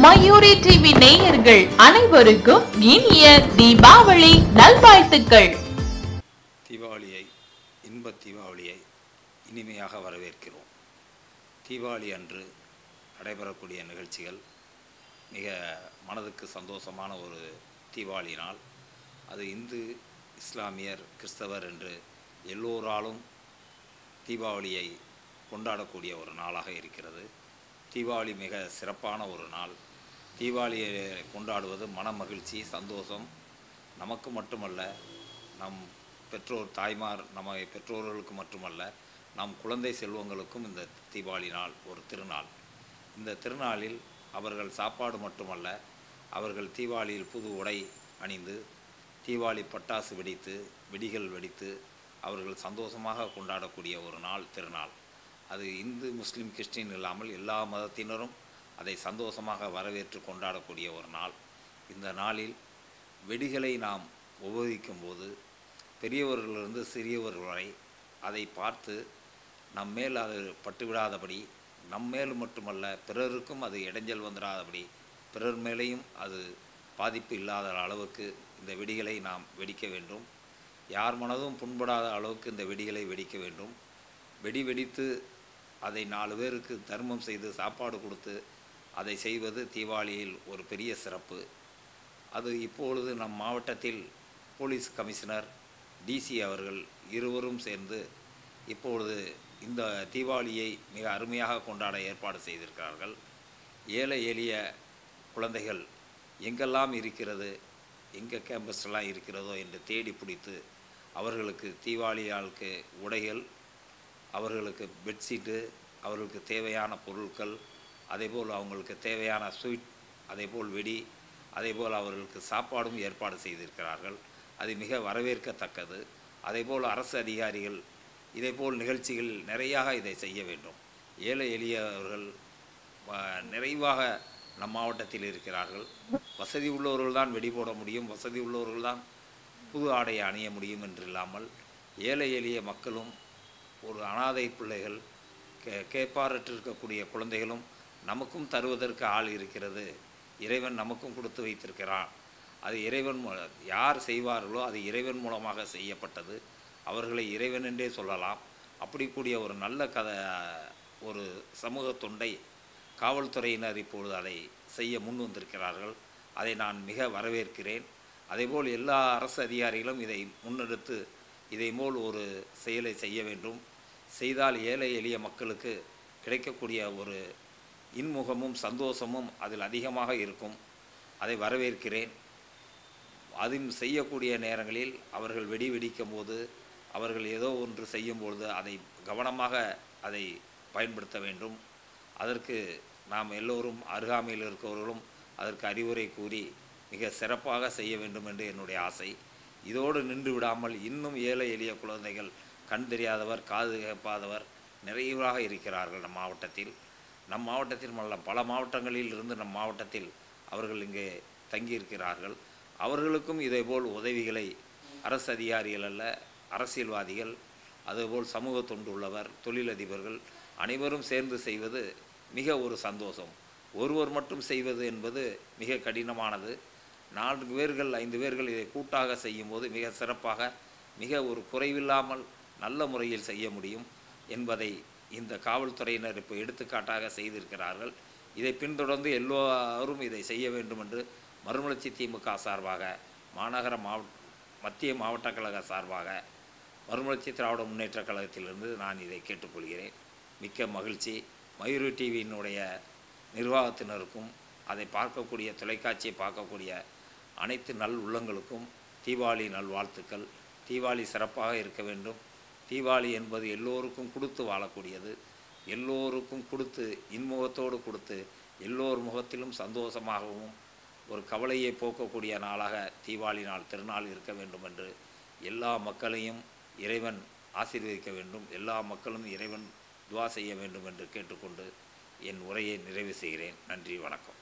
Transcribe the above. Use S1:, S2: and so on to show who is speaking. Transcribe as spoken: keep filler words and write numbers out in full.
S1: Mayuri TV நேயர்கள் அனைவருக்கும் இனிய தீபாவளி நல்வாழ்த்துக்கள்.
S2: தீபாவளியை இன்ப தீபாவளியை இனிமையாக வரவேற்கிறோம். தீபாவளி அன்று நடைபெறக்கூடிய நிகழ்ச்சிகள் மிக மனதுக்கு சந்தோஷமான ஒரு தீபாவளி நாள். அது இந்து, இஸ்லாமியர், கிறிஸ்தவர் என்று எல்லோராலும் தீபாவளியை கொண்டாடக்கூடிய ஒரு நாளாக இருக்கிறது. தீபாவளி மிக சிறப்பான ஒரு நாள். தீபாவளியை கொண்டாடுவது மன மகிழ்ச்சி, சந்தோஷம். நமக்கு மட்டுமல்ல, நம் பெற்றோர் தாய்மார் நம்ம பெற்றோர்களுக்கு மட்டுமல்ல, நம் குழந்தை செல்வங்களுக்கும் இந்த தீபாவளி நாள் ஒரு திருநாள். இந்த திருநாளில் அவர்கள் சாப்பாடு மட்டுமல்ல, அவர்கள் தீபாவளியில் புது உடை அணிந்து தீபாவளி பட்டாசு வெடித்து வெடிகள் வெடித்து அவர்கள் சந்தோஷமாக கொண்டாடக்கூடிய ஒரு நாள் திருநாள். அது இந்து, முஸ்லீம், கிறிஸ்டின் இல்லாமல் எல்லா மதத்தினரும் அதை சந்தோஷமாக வரவேற்று கொண்டாடக்கூடிய ஒரு நாள். இந்த நாளில் வெடிகளை நாம் உபயோகிக்கும் போது பெரியவர்களிலிருந்து சிறியவர்கள் வரை அதை பார்த்து நம்மேல் அது பட்டுவிடாதபடி, நம்மேல் மட்டுமல்ல பிறருக்கும் அது இடைஞ்சல் வந்துடாதபடி, பிறர் மேலேயும் அது பாதிப்பு இல்லாத அளவுக்கு இந்த வெடிகளை நாம் வெடிக்க வேண்டும். யார் மனதும் புண்படாத அளவுக்கு இந்த வெடிகளை வெடிக்க வேண்டும். வெடி வெடித்து அதை நாலு பேருக்கு தர்மம் செய்து சாப்பாடு கொடுத்து அதை செய்வது தீபாவளியில் ஒரு பெரிய சிறப்பு. அது இப்பொழுது நம் மாவட்டத்தில் போலீஸ் கமிஷனர், டிசி அவர்கள் இருவரும் சேர்ந்து இப்பொழுது இந்த தீபாவளியை மிக அருமையாக கொண்டாட ஏற்பாடு செய்திருக்கிறார்கள். ஏழை எளிய குழந்தைகள் எங்கெல்லாம் இருக்கிறது, எங்கே கேம்பஸ்லாம் இருக்கிறதோ என்று தேடி பிடித்து அவர்களுக்கு தீபாவளியாளுக்கு உடைகள், அவர்களுக்கு பெட்ஷீட்டு, அவர்களுக்கு தேவையான பொருட்கள், அதேபோல் அவங்களுக்கு தேவையான ஸ்வீட், அதேபோல் வெடி, அதேபோல் அவர்களுக்கு சாப்பாடும் ஏற்பாடு செய்திருக்கிறார்கள். அது மிக வரவேற்கத்தக்கது. அதேபோல் அரசு அதிகாரிகள் இதேபோல் நிகழ்ச்சிகள் நிறையாக இதை செய்ய வேண்டும். ஏழை எளியவர்கள் நிறைவாக நம் மாவட்டத்தில் இருக்கிறார்கள். வசதி உள்ளவர்கள் தான் வெடி போட முடியும், வசதி உள்ளவர்கள் தான் புது ஆடையை அணிய முடியும் என்று இல்லாமல் ஏழை எளிய மக்களும், ஒரு அனாதை பிள்ளைகள், கே கேட்பாரற்று இருக்கக்கூடிய குழந்தைகளும் நமக்கும் தருவதற்கு ஆள் இருக்கிறது, இறைவன் நமக்கும் கொடுத்து வைத்திருக்கிறான். அது இறைவன் யார் செய்வார்களோ அது இறைவன் மூலமாக செய்யப்பட்டது. அவர்களை இறைவன் என்றே சொல்லலாம். அப்படி கூடிய ஒரு நல்ல கதை, ஒரு சமூக தொண்டை காவல்துறையினர் இப்பொழுது அதை செய்ய முன் வந்திருக்கிறார்கள். அதை நான் மிக வரவேற்கிறேன். அதேபோல் எல்லா அரசு அதிகாரிகளும் இதை முன்னெடுத்து இதை போல் ஒரு செயலை செய்ய வேண்டும். செய்தால் ஏழை எளிய மக்களுக்கு கிடைக்கக்கூடிய ஒரு இன்முகமும் சந்தோஷமும் அதில் அதிகமாக இருக்கும். அதை வரவேற்கிறேன். அதுவும் செய்யக்கூடிய நேரங்களில் அவர்கள் வெடி வெடிக்கும் போது, அவர்கள் ஏதோ ஒன்று செய்யும்பொழுது அதை கவனமாக அதை பயன்படுத்த வேண்டும். அதற்கு நாம் எல்லோரும் அருகாமையில் இருக்கிறவர்களும் அதற்கு அறிவுரை கூறி மிக சிறப்பாக செய்ய வேண்டும் என்று என்னுடைய ஆசை. இதோடு நின்று விடாமல் இன்னும் ஏழை எளிய குழந்தைகள், கண் தெரியாதவர், காது கேட்பாதவர் நிறைவாக இருக்கிறார்கள் நம் மாவட்டத்தில். நம் மாவட்டத்தில் அல்ல, பல மாவட்டங்களில் இருந்து நம் மாவட்டத்தில் அவர்கள் இங்கே தங்கியிருக்கிறார்கள். அவர்களுக்கும் இதேபோல் உதவிகளை அரசு அதிகாரிகள் அல்ல, அரசியல்வாதிகள், அதுபோல் சமூக தொண்டு உள்ளவர், தொழிலதிபர்கள் அனைவரும் சேர்ந்து செய்வது மிக ஒரு சந்தோஷம். ஒருவர் மட்டும் செய்வது என்பது மிக கடினமானது. நான்கு பேர்கள் ஐந்து பேர்கள் இதை கூட்டாக செய்யும்போது மிக சிறப்பாக, மிக ஒரு குறைவில்லாமல் நல்ல முறையில் செய்ய முடியும் என்பதை இந்த காவல்துறையினர் இப்போ எடுத்துக்காட்டாக செய்திருக்கிறார்கள். இதை பின்தொடர்ந்து எல்லோரும் இதை செய்ய வேண்டும் என்று மறுமலர்ச்சி திமுக சார்பாக, மாநகர மாவட்ட மத்திய மாவட்ட கழக சார்பாக, மறுமலர்ச்சி திராவிட முன்னேற்ற கழகத்திலிருந்து நான் இதை கேட்டுக்கொள்கிறேன். மிக்க மகிழ்ச்சி. மயூரி டிவியினுடைய நிர்வாகத்தினருக்கும் அதை பார்க்கக்கூடிய, தொலைக்காட்சியை பார்க்கக்கூடிய அனைத்து நல் உள்ளங்களுக்கும் தீபாவளி நல்வாழ்த்துக்கள். தீபாவளி சிறப்பாக இருக்க வேண்டும். தீபாவளி என்பது எல்லோருக்கும் கொடுத்து வாழக்கூடியது. எல்லோருக்கும் கொடுத்து, இன்முகத்தோடு கொடுத்து, எல்லோர் முகத்திலும் சந்தோஷமாகவும் ஒரு கவலையை போக்கக்கூடிய நாளாக தீபாவளி நாள் திருநாள் இருக்க வேண்டும் என்று எல்லா மக்களையும் இறைவன் ஆசீர்வதிக்க வேண்டும். எல்லா மக்களும் இறைவன் துவா செய்ய வேண்டும் என்று கேட்டுக்கொண்டு என் உரையை நிறைவு செய்கிறேன். நன்றி, வணக்கம்.